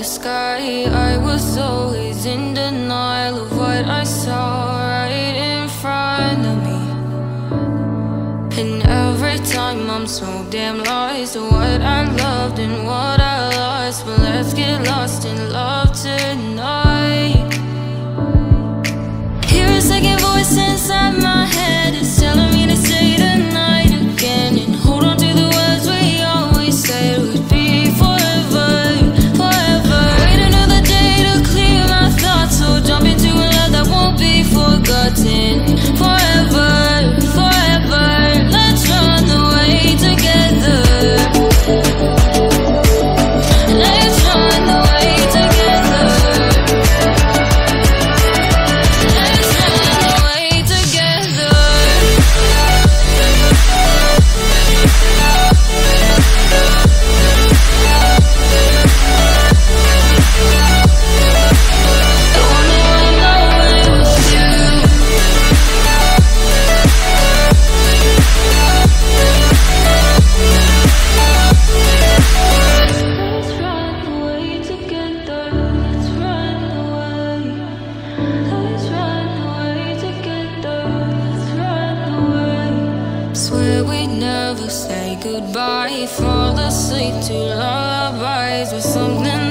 sky. I was always in denial of what I saw right in front of me. And every time I'm so damn lost to what I loved and what I lost. But let's get lost in love tonight. Hear a second voice inside my head, it's telling me to stay tonight again, and hold on to the words we always said would be forever, forever. Wait another day to clear my thoughts, so jump into a love that won't be forgotten. Forever, forever, let's run away together. Let's run away together. Let's run away together. I wanna run away with you. Let's run away together. Let's run away. Let's run away together. Let's run away. Swear we'd never say goodbye. Fall asleep to lullabies with something